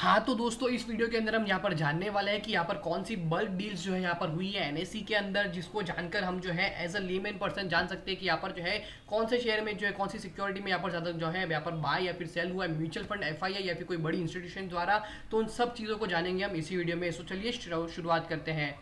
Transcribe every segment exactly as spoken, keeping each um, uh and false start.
हाँ तो दोस्तों इस वीडियो के अंदर हम यहाँ पर जानने वाले हैं कि यहाँ पर कौन सी बल्क डील्स जो है यहाँ पर हुई है एनएससी के अंदर, जिसको जानकर हम जो है एज अ लेमैन पर्सन जान सकते हैं कि यहाँ पर जो है कौन से शेयर में जो है कौन सी सिक्योरिटी में यहाँ पर ज़्यादा जो है यहाँ पर बाय या फिर सेल हुआ है, म्यूचुअल फंड, एफआईआई या फिर कोई बड़ी इंस्टीट्यूशन द्वारा। तो उन सब चीज़ों को जानेंगे हम इसी वीडियो में। सो चलिए शुरुआत करते हैं।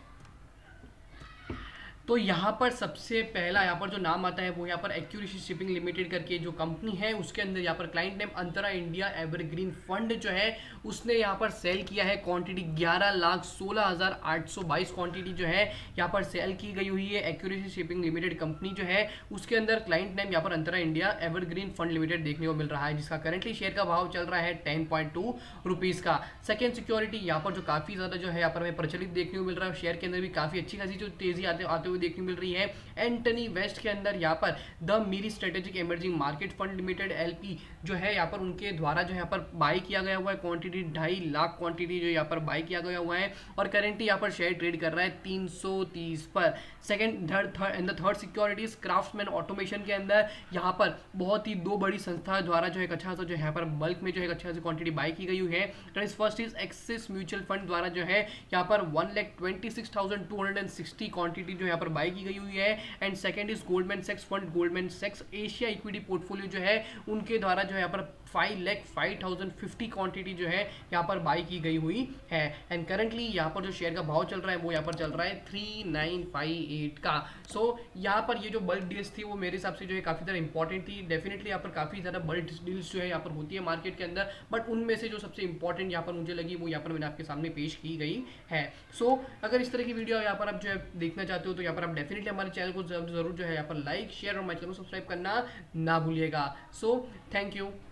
तो यहाँ पर सबसे पहला यहाँ पर जो नाम आता है वो यहाँ पर एक्यूरेसी शिपिंग लिमिटेड करके जो कंपनी है, उसके अंदर यहाँ पर client name Antara India evergreen fund जो है उसने यहाँ पर सेल किया है क्वांटिटी ग्यारह लाख सोलह हज़ार आठ सौ बाईस क्वांटिटी जो है यहाँ पर सेल की गई हुई है। एक्यूरेसी शिपिंग लिमिटेड कंपनी जो है उसके अंदर क्लाइंट नेम यहाँ पर Antara India evergreen fund limited देखने को मिल रहा है, जिसका करेंटली शेयर का भाव चल रहा है टेन पॉइंट टू रुपीज़ का। सेकेंड सिक्योरिटी यहाँ पर जो काफ़ी ज़्यादा जो है यहाँ पर हमें प्रचलित देखने को मिल रहा है, शेयर के अंदर भी काफ़ी अच्छी खासी जो तेजी आते आते हुए देखने मिल रही है। एंटनी वेस्ट के अंदर यहाँ पर the Miri strategic emerging market fund limited LP जो है यहाँ पर उनके द्वारा जो यहाँ पर बाय किया गया हुआ है क्वांटिटी ढाई लाख क्वांटिटी जो यहाँ पर बाय किया गया हुआ है और करेंटली यहाँ पर शेयर ट्रेड कर रहा है तीन सौ तीस पर। Second third third in the third securities Craftsman Automation के अंदर यहाँ पर बहुत ही दो बड़ी संस्था द्वारा जो है अच्छा सा जो यहाँ पर बल्क में जो है अच्छा सी क्वांटिटी बाय की गई हुई है। First is axis mutual fund द्वारा जो है यहाँ पर one lakh twenty six thousand two hundred and sixty quantity जो यहाँ पर बाय की गई हुई है। And second is Goldman सैक्स fund Goldman सैक्स Asia equity portfolio जो है उनके द्वारा जो है यहाँ पर five lakh five thousand fifty quantity जो है यहाँ पर बाई की गई हुई है। एंड करंटली यहाँ पर जो शेयर का भाव चल रहा है वो यहाँ पर चल रहा है थ्री नाइन फाइव एट का। सो so, यहाँ पर ये जो बल्क डील्स थी वो मेरे हिसाब से जो है काफ़ी ज़्यादा इंपॉर्टेंट थी। डेफिनेटली यहाँ पर काफ़ी ज़्यादा बल्क डील्स जो है यहाँ पर होती है मार्केट के अंदर, बट उनमें से जो सबसे इंपॉर्टेंट यहाँ पर मुझे लगी वो यहाँ पर मैंने आपके सामने पेश की गई है। सो so, अगर इस तरह की वीडियो यहाँ पर आप जो है देखना चाहते हो तो यहाँ पर आप डेफिनेटली हमारे चैनल को जरूर जो है यहाँ पर लाइक शेयर और हमारे चैनल को सब्सक्राइब करना ना भूलिएगा। So thank you.